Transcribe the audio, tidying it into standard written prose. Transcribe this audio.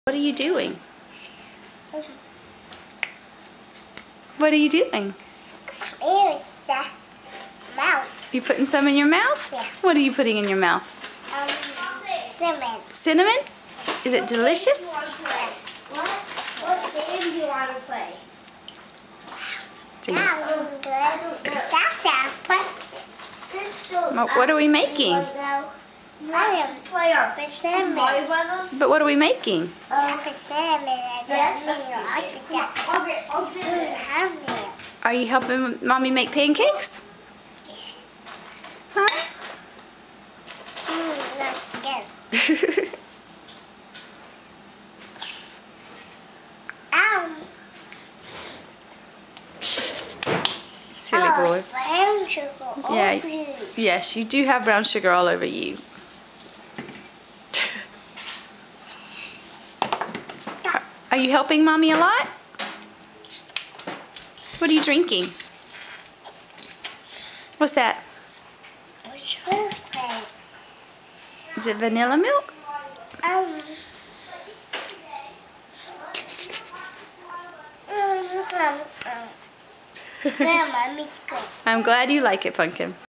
What are you doing? What are you doing? Where's the mouth? You putting some in your mouth? Yeah. What are you putting in your mouth? Cinnamon. Cinnamon? Is it delicious? What game do you want to play? That's our What are we making? Play our cinnamon. But what are we making? Are you helping Mommy make pancakes? Huh? Silly boy. Brown sugar all Yeah. over you. Yes, you do have brown sugar all over you. Are you helping Mommy a lot? What are you drinking? What's that? Is it vanilla milk? Grandma, Miss Good. I'm glad you like it, Pumpkin.